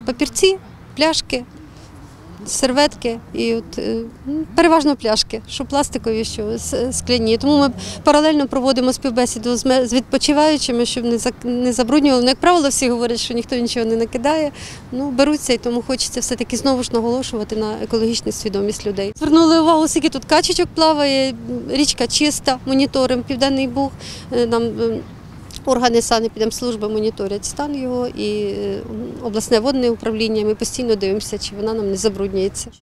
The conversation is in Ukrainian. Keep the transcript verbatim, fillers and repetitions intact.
папірці, пляшки, серветки і от, переважно пляшки, що пластикові, що скляні. Тому ми паралельно проводимо співбесіду з відпочиваючими, щоб не забруднювали. Ну, як правило, всі говорять, що ніхто нічого не накидає, ну, беруться, і тому хочеться все-таки знову ж наголошувати на екологічну свідомість людей. Звернули увагу, скільки тут качечок плаває, річка чиста, моніторимо, Південний Буг, нам органи санепідемслужби моніторять стан його і обласне водне управління. Ми постійно дивимося, чи вона нам не забруднюється.